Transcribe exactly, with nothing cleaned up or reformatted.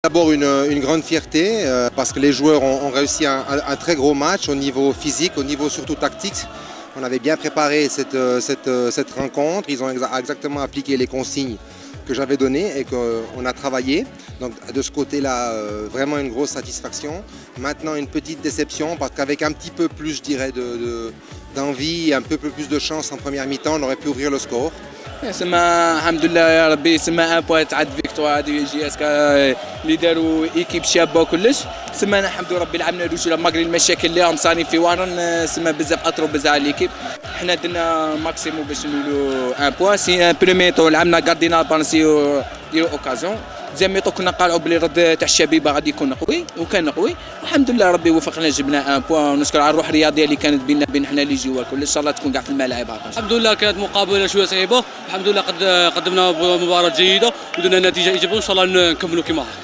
D'abord une, une grande fierté euh, parce que les joueurs ont, ont réussi un, un, un très gros match au niveau physique, au niveau surtout tactique. On avait bien préparé cette, cette, cette rencontre, ils ont exa exactement appliqué les consignes que j'avais données et qu'on a travaillé. Donc de ce côté-là, euh, vraiment une grosse satisfaction. Maintenant une petite déception parce qu'avec un petit peu plus, je dirais, d'envie et un peu plus de chance en première mi-temps, on aurait pu ouvrir le score. سما الحمد لله يا ربي سما ان بوان تعد فيكتوار هذه جي اس كا اللي داروا ايكيب شابه وكلش سما الحمد ربي لعبنا دوجو ماغري المشاكل اللي راهم صارين في وارن سما بزاف اثروا بزاف على ليكيب حنا درنا ماكسيموم باش نولوا ان بوان سي ان بريمي طو لعبنا غاردينا بانسيو ديرو اوكازيون زعما ميطو كنا قالوا بلي رد تاع الشبيبه غادي يكون قوي وكان قوي والحمد لله ربي وفقنا جبنا ان بوان ونشكر على الروح الرياضيه اللي كانت بيننا بين حنا اللي جوا كل ان شاء الله تكون كاع في الملاعب. الحمد لله كانت مقابله شويه صعيبه الحمد لله قد قدمنا مباراه جيده ودرنا نتيجه ايجابيه وان شاء الله نكملوا كما